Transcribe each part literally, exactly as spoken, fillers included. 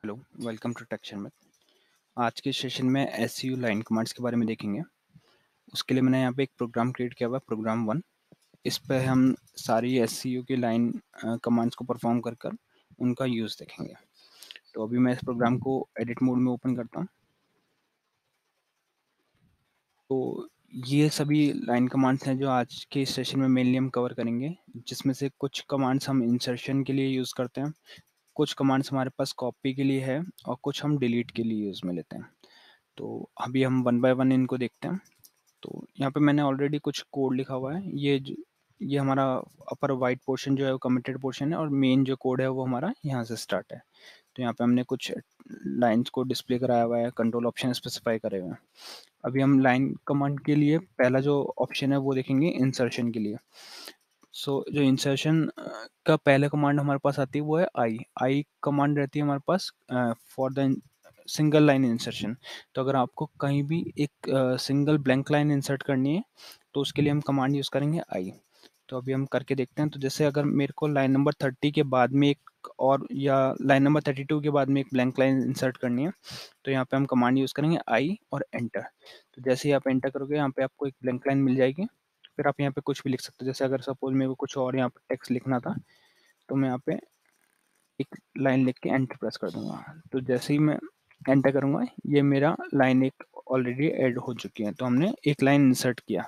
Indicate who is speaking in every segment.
Speaker 1: Hello, welcome to tech Sharmit. आज के session में एसईओ लाइन कमांड्स के बारे में देखेंगे। उसके लिए मैंने यहाँ पे एक प्रोग्राम क्रिएट किया हुआ है, प्रोग्राम वन। इस पे हम सारी एसईओ की लाइन कमांड्स को परफॉर्म कर कर उनका यूज़ देखेंगे। तो अभी मैं इस प्रोग्राम को एडिट मोड में ओपन करता हूँ। तो ये सभी लाइन कमांड्स हैं जो आज के सेशन में मेनली हम कवर करेंगे, जिसमें से कुछ कमांड्स हम इंसर्शन के लिए यूज़ करते हैं, कुछ कमांड्स हमारे पास कॉपी के लिए है और कुछ हम डिलीट के लिए यूज़ में लेते हैं। तो अभी हम वन बाय वन इनको देखते हैं। तो यहाँ पे मैंने ऑलरेडी कुछ कोड लिखा हुआ है। ये जो ये हमारा अपर वाइट पोर्शन जो है वो कमिटेड पोर्शन है और मेन जो कोड है वो हमारा यहाँ से स्टार्ट है। तो यहाँ पे हमने कुछ लाइंस को डिस्प्ले कराया हुआ है, कंट्रोल ऑप्शन स्पेसिफाई करे हुए हैं। अभी हम लाइन कमांड के लिए पहला जो ऑप्शन है वो देखेंगे इंसर्शन के लिए। सो so, जो इंसर्शन का पहला कमांड हमारे पास आती है वो है आई आई कमांड रहती है हमारे पास for the single line insertion. तो अगर आपको कहीं भी एक सिंगल ब्लैंक लाइन इंसर्ट करनी है तो उसके लिए हम कमांड यूज़ करेंगे आई। तो अभी हम करके देखते हैं। तो जैसे अगर मेरे को लाइन नंबर थर्टी के बाद में एक और या लाइन नंबर थर्टी टू के बाद में एक ब्लैंक लाइन इंसर्ट करनी है तो यहाँ पे हम कमांड यूज़ करेंगे आई और एंटर। तो जैसे ही आप एंटर करोगे यहाँ पे आपको एक ब्लैंक लाइन मिल जाएगी। फिर आप यहाँ पे कुछ भी लिख सकते हो। जैसे अगर सपोज मेरे को कुछ और यहाँ पे टेक्स्ट लिखना था तो मैं यहाँ पे एक लाइन लिख के एंटर प्रेस कर दूंगा। तो जैसे ही मैं एंटर करूंगा ये मेरा लाइन एक ऑलरेडी ऐड हो चुकी है। तो हमने एक लाइन इंसर्ट किया।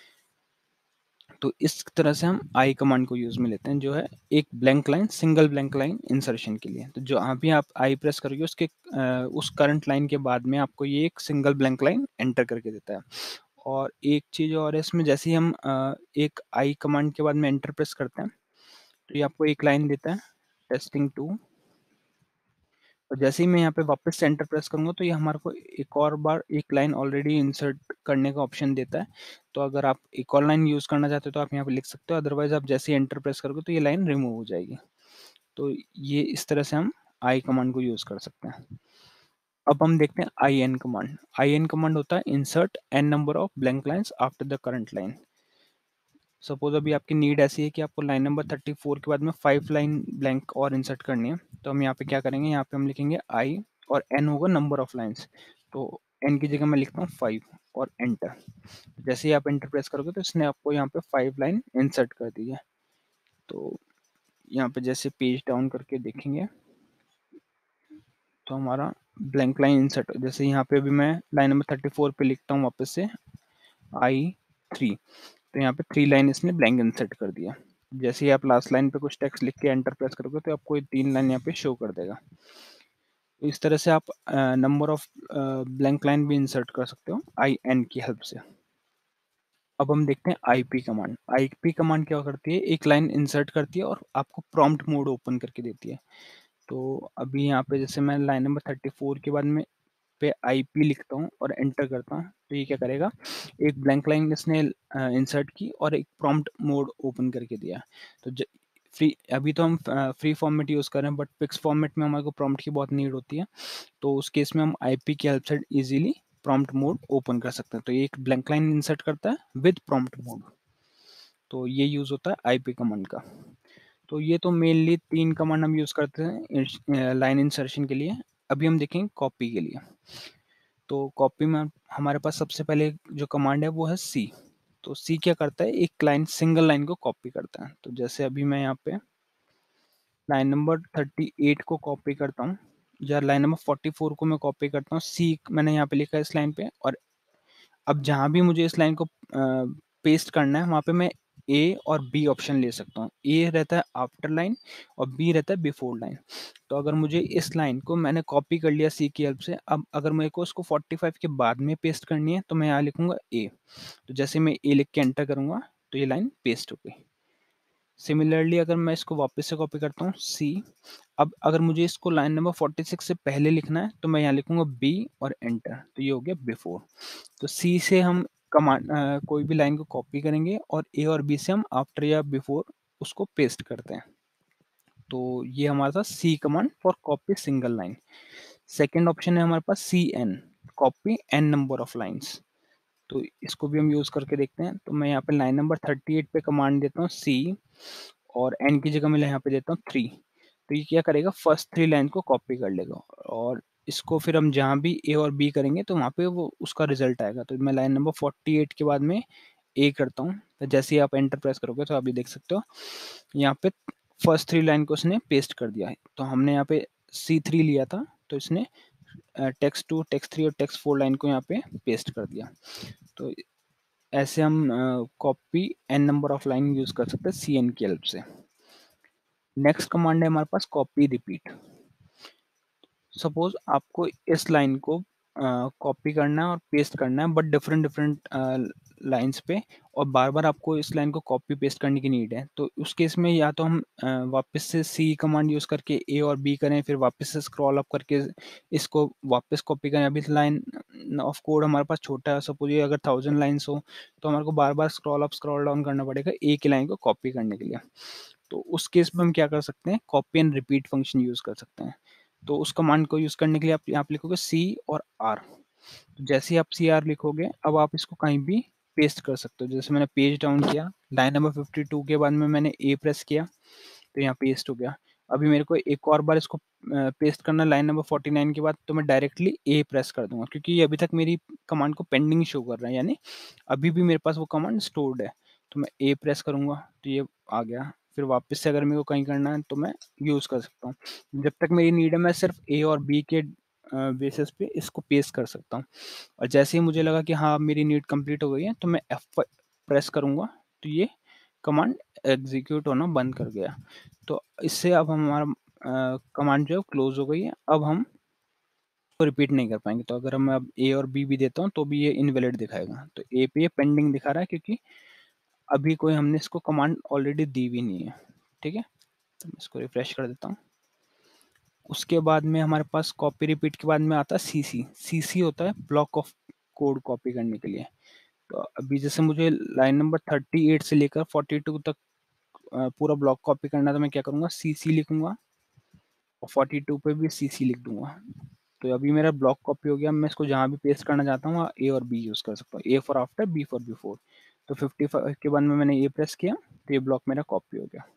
Speaker 1: तो इस तरह से हम आई कमांड को यूज में लेते हैं, जो है एक blank line, single blank line insertion के लिए। तो जो अभी आप आई प्रेस करोगे उसके आ, उस करंट लाइन के बाद में आपको ये एक सिंगल ब्लैंक लाइन एंटर करके देता है। और एक चीज और है इसमें, जैसे ही हम आ, एक आई कमांड के बाद में एंटर प्रेस करते हैं तो ये आपको एक लाइन देता है, टेस्टिंग टू। तो जैसे ही मैं यहाँ पे वापस से एंटर प्रेस करूंगा तो ये हमारे को एक और बार एक लाइन ऑलरेडी इंसर्ट करने का ऑप्शन देता है। तो अगर आप एक और लाइन यूज करना चाहते हो तो आप यहाँ पे लिख सकते हो, अदरवाइज आप जैसे ही एंटर प्रेस करोगे तो ये लाइन रिमूव हो जाएगी। तो ये इस तरह से हम आई कमांड को यूज कर सकते हैं। अब हम देखते हैं I N command. I N command होता है insert N number of blank lines after the current line. Suppose अभी आपकी नीड ऐसी है कि आपको लाइन नंबर थर्टी फोर के बाद में फाइव लाइन ब्लैंक और इंसर्ट करनी है। तो हम यहाँ पे क्या करेंगे, यहाँ पे हम लिखेंगे आई और एन होगा नंबर ऑफ लाइंस। तो एन की जगह मैं लिखता हूँ फाइव और एंटर। जैसे ही आप एंटर प्रेस करोगे तो इसने आपको यहाँ पे फाइव लाइन इंसर्ट कर दी है। तो यहाँ पे जैसे पेज डाउन करके देखेंगे तो हमारा ब्लैंक लाइन इंसर्ट, जैसे यहाँ पे अभी मैं लाइन नंबर थर्टी फोर पे लिखता हूँ वापस से आई थ्री, तो यहाँ पे थ्री लाइन इसने ब्लैंक इंसर्ट कर दिया। जैसे ही आप लास्ट लाइन पे कुछ टेक्स्ट लिख के एंटर प्रेस करोगे तो आपको ये तीन लाइन यहाँ पे शो कर देगा। तो इस तरह से आप नंबर ऑफ ब्लैंक लाइन भी इंसर्ट कर सकते हो आई एन की हेल्प से। अब हम देखते हैं आईपी कमांड। आईपी कमांड क्या करती है, एक लाइन इंसर्ट करती है और आपको प्रॉम्प्ट मोड ओपन करके देती है। तो अभी यहाँ पे जैसे मैं लाइन नंबर थर्टी फोर के बाद में पे आईपी लिखता हूँ और एंटर करता हूँ तो ये क्या करेगा, एक ब्लैंक लाइन इसने इंसर्ट की और एक प्रॉम्प्ट मोड ओपन करके दिया। तो ज, फ्री अभी तो हम फ्री फॉर्मेट यूज़ कर रहे हैं, बट पिक्स फॉर्मेट में हमारे को प्रॉम्प्ट की बहुत नीड होती है। तो उस केस में हम आईपी की हेल्प से इजीली प्रॉम्प्ट मोड ओपन कर सकते हैं। तो ये एक ब्लैंक लाइन इंसर्ट करता है विद प्रॉम्प्ट मोड। तो ये यूज़ होता है आईपी कमांड का। तो ये तो मेनली तीन कमांड हम यूज़ करते हैं लाइन इंसर्शन के लिए। अभी हम देखेंगे कॉपी के लिए। तो कॉपी में हमारे पास सबसे पहले जो कमांड है वो है सी। तो सी क्या करता है, एक लाइन, सिंगल लाइन को कॉपी करता है। तो जैसे अभी मैं यहाँ पे लाइन नंबर थर्टी एट को कॉपी करता हूँ या लाइन नंबर फोर्टी फोर को मैं कॉपी करता हूँ, सी मैंने यहाँ पे लिखा है इस लाइन पे, और अब जहाँ भी मुझे इस लाइन को पेस्ट करना है वहाँ पे मैं ए और बी ऑप्शन ले सकता हूँ। ए रहता है आफ्टर लाइन और बी रहता है बिफोर लाइन। तो अगर मुझे इस लाइन को मैंने कॉपी कर लिया सी की हेल्प से, अब अगर मेरे को उसको फोर्टी फाइव के बाद में पेस्ट करनी है तो मैं यहाँ लिखूंगा ए। तो जैसे मैं ए लिख के एंटर करूंगा तो ये लाइन पेस्ट हो गई। सिमिलरली अगर मैं इसको वापस से कॉपी करता हूँ सी, अब अगर मुझे इसको लाइन नंबर फोर्टी सिक्स से पहले लिखना है तो मैं यहाँ लिखूंगा बी और एंटर। तो ये हो गया बिफोर। तो सी से हम कमांड कोई भी लाइन को कॉपी करेंगे और ए और बी से हम आफ्टर या बिफोर उसको पेस्ट करते हैं। तो ये हमारा था C command for copy single line. Second option है हमारे पास C N, copy N number of lines. तो इसको भी हम यूज करके देखते हैं। तो मैं यहाँ पे लाइन नंबर थर्टी एट पे कमांड देता हूँ सी और एन की जगह मैं यहाँ पे देता हूँ थ्री। तो ये क्या करेगा, फर्स्ट थ्री लाइन को कॉपी कर लेगा और इसको फिर हम जहाँ भी ए और बी करेंगे तो वहाँ पे वो उसका रिजल्ट आएगा। तो मैं लाइन नंबर फोर्टी एट के बाद में ए करता हूँ, तो जैसे ही आप एंटर प्रेस करोगे तो आप ये देख सकते हो यहाँ पे फर्स्ट थ्री लाइन को उसने पेस्ट कर दिया है। तो हमने यहाँ पे सी थ्री लिया था, तो इसने टेक्स्ट टू, टेक्स्ट थ्री और टेक्स्ट फोर लाइन को यहाँ पे पेस्ट कर दिया। तो ऐसे हम copy N number of line use कर सकते हैं सी एन की हेल्प से। नेक्स्ट कमांड है हमारे पास कॉपी रिपीट। सपोज आपको इस लाइन को कॉपी करना है और पेस्ट करना है, बट डिफरेंट डिफरेंट लाइंस पे, और बार बार आपको इस लाइन को कॉपी पेस्ट करने की नीड है। तो उस केस में या तो हम अ, वापस से सी कमांड यूज करके ए और बी करें, फिर वापस से स्क्रॉल अप करके इसको वापस कॉपी करें। अभी लाइन ऑफ कोड हमारे पास छोटा है, सपोज ये अगर थाउजेंड लाइन्स हो तो हमारे को बार बार स्क्रॉल अप स्क्रॉल डाउन करना पड़ेगा एक ही लाइन को कॉपी करने के लिए। तो उस केस में हम क्या कर सकते हैं, copy and repeat function use कर सकते हैं। तो उस कमांड को यूज करने के लिए आप यहाँ पे लिखोगे सी और आर। तो जैसे ही आप सी आर लिखोगे, अब आप इसको कहीं भी पेस्ट कर सकते हो। जैसे मैंने पेज डाउन किया, लाइन नंबर फिफ्टी टू के बाद में मैंने ए प्रेस किया तो यहाँ पेस्ट हो गया। अभी मेरे को एक और बार इसको पेस्ट करना लाइन नंबर फोर्टी नाइन के बाद, तो मैं डायरेक्टली ए प्रेस कर दूंगा, क्योंकि ये अभी तक मेरी कमांड को पेंडिंग शो कर रहा है, यानी अभी भी मेरे पास वो कमांड स्टोर्ड है। तो मैं ए प्रेस करूंगा तो ये आ गया। फिर वापस से अगर मेरे को कहीं करना है तो मैं यूज कर सकता हूँ। जब तक मेरी नीड है मैं सिर्फ ए और बी के बेसिस पे इसको पेस्ट कर सकता हूँ। और जैसे ही मुझे लगा कि हाँ मेरी नीड कंप्लीट हो गई है, तो मैं एफ प्रेस करूंगा तो ये कमांड एग्जीक्यूट होना बंद कर गया। तो इससे अब हमारा कमांड जो है क्लोज हो गई है। अब हम तो रिपीट नहीं कर पाएंगे। तो अगर मैं अब ए और बी भी देता हूँ तो भी ये इनवैलिड दिखाएगा। तो ए पे ये पेंडिंग दिखा रहा है, क्योंकि अभी कोई हमने इसको कमांड ऑलरेडी दी भी नहीं है। ठीक है, तो मैं इसको रिफ्रेश कर देता हूँ। उसके बाद में हमारे पास कॉपी रिपीट के बाद में आता है सीसी। सीसी होता है ब्लॉक ऑफ कोड कॉपी करने के लिए। तो अभी जैसे मुझे लाइन नंबर थर्टी एट से लेकर फोर्टी टू तक पूरा ब्लॉक कॉपी करना है, तो मैं क्या करूँगा, सीसी लिखूंगा और फोर्टी टू पे भी सीसी लिख दूंगा। तो अभी मेरा ब्लॉक कॉपी हो गया। मैं इसको जहाँ भी पेस्ट करना चाहता हूँ ए और बी यूज कर सकता हूँ। A for after, B for before. तो फिफ्टी फाइव के बाद में मैंने ए प्रेस किया तो ये ब्लॉक मेरा कॉपी हो गया।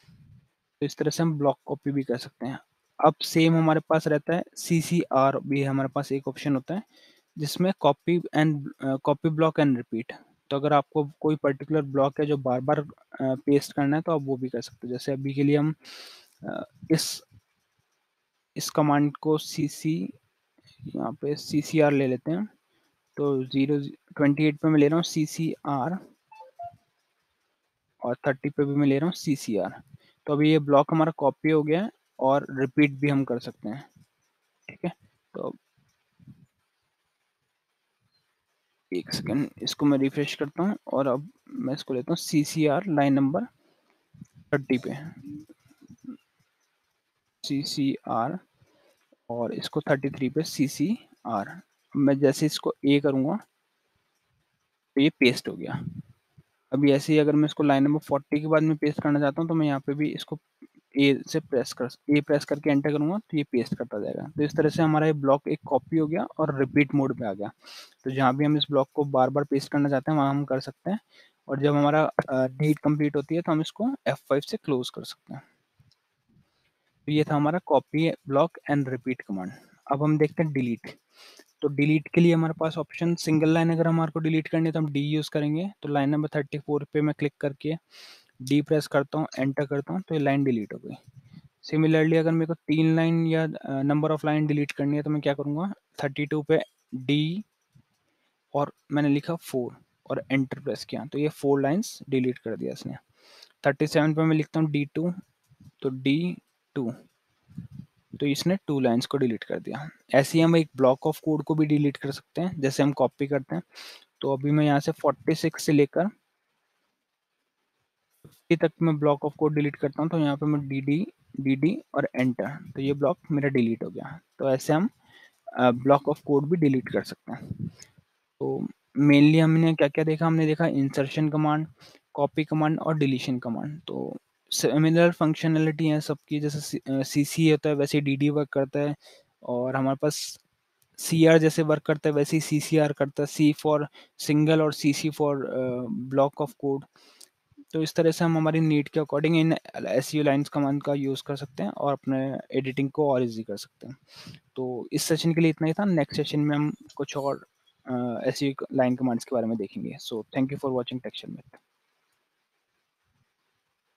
Speaker 1: तो इस तरह से हम ब्लॉक कॉपी भी कर सकते हैं। अब सेम हमारे पास रहता है सी सी आर भी, हमारे पास एक ऑप्शन होता है जिसमें copy and copy block and repeat. तो अगर आपको कोई पर्टिकुलर ब्लॉक है जो बार बार पेस्ट करना है तो आप वो भी कर सकते हो। जैसे अभी के लिए हम अ, इस इस कमांड को सी सी यहाँ पे सी सी आर ले लेते हैं। तो जीरो ट्वेंटी एट पे मैं ले रहा हूँ सी सी आर और थर्टी पे भी मैं ले रहा हूँ सी सी आर। तो अभी ये ब्लॉक हमारा कॉपी हो गया है और रिपीट भी हम कर सकते हैं। ठीक है, तो एक सेकेंड, इसको मैं रिफ्रेश करता हूँ और अब मैं इसको लेता हूँ C C R line number thirty पे, सी सी आर, और इसको थर्टी थ्री पे सी सी आर। मैं जैसे इसको ए करूँगा तो ये पेस्ट हो गया। अभी ऐसे ही अगर मैं इसको लाइन नंबर फोर्टी के बाद में पेस्ट करना चाहता हूँ तो मैं यहाँ पे भी इसको ए से प्रेस कर ए प्रेस करके एंटर करूँगा तो ये पेस्ट करता जाएगा। तो इस तरह से हमारा ये ब्लॉक एक कॉपी हो गया और रिपीट मोड पे आ गया। तो जहाँ भी हम इस ब्लॉक को बार बार पेस्ट करना चाहते हैं वहाँ हम कर सकते हैं, और जब हमारा नीड कंप्लीट होती है तो हम इसको एफ फाइव से क्लोज कर सकते हैं। तो ये था हमारा copy block and repeat command. अब हम देखते हैं डिलीट। तो डिलीट के लिए हमारे पास ऑप्शन, सिंगल लाइन अगर हमारे को डिलीट करनी है तो हम डी यूज करेंगे। तो लाइन नंबर थर्टी फोर पे मैं क्लिक करके डी प्रेस करता हूँ, एंटर करता हूँ, तो ये लाइन डिलीट हो गई। सिमिलरली अगर मेरे को तीन लाइन या नंबर ऑफ लाइन डिलीट करनी है तो मैं क्या करूँगा, थर्टी टू पे डी और मैंने लिखा फोर और एंटर प्रेस किया तो ये फोर लाइन्स डिलीट कर दिया इसने। थर्टी सेवन पे मैं लिखता हूँ डी टू, तो डी टू, तो इसने टू लाइन्स को डिलीट कर दिया। ऐसे ही हम एक ब्लॉक ऑफ कोड को भी डिलीट कर सकते हैं, जैसे हम कॉपी करते हैं। तो अभी मैं यहाँ से फोर्टी सिक्स से लेकर फिफ्टी तक मैं ब्लॉक ऑफ कोड डिलीट करता हूँ। तो यहाँ पे मैं डी डी डी डी और एंटर, तो ये ब्लॉक मेरा डिलीट हो गया। तो ऐसे हम ब्लॉक ऑफ कोड भी डिलीट कर सकते हैं। तो मेनली हमने क्या क्या देखा, हमने देखा इंसर्शन कमांड, कॉपी कमांड और डिलीशन कमांड। तो सिमिलर फंक्शनलिटी है सबकी, जैसे सी सी होता है वैसे डी डी वर्क करता है, और हमारे पास सी आर जैसे वर्क करता है वैसे ही सी सी आर करता है, सी फॉर सिंगल और C C for block of code. तो इस तरह से हम हमारी नीड के अकॉर्डिंग इन एसईओ लाइन्स कमांड का यूज़ कर सकते हैं और अपने एडिटिंग को और ईज़ी कर सकते हैं। तो इस सेशन के लिए इतना ही था। नेक्स्ट सेशन में हम कुछ और अ, एसईओ लाइन कमांड्स के बारे में देखेंगे। So thank you for watching tech Sharmit.